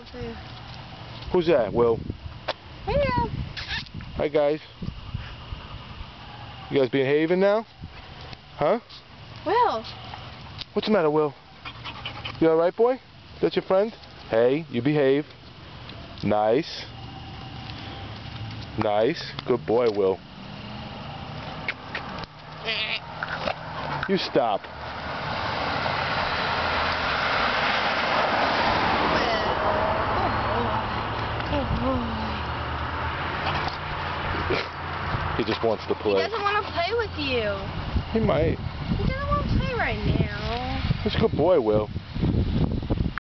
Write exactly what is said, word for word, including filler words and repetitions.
too. Who's that, Will? Yeah. Hi, guys. You guys behaving now? Huh? Will. What's the matter, Will? You alright, boy? That's your friend? Hey, you behave. Nice. Nice. Good boy, Will. You stop. He just wants to play. He doesn't want to play with you. He might. He doesn't want to play right now. He's a good boy, Will.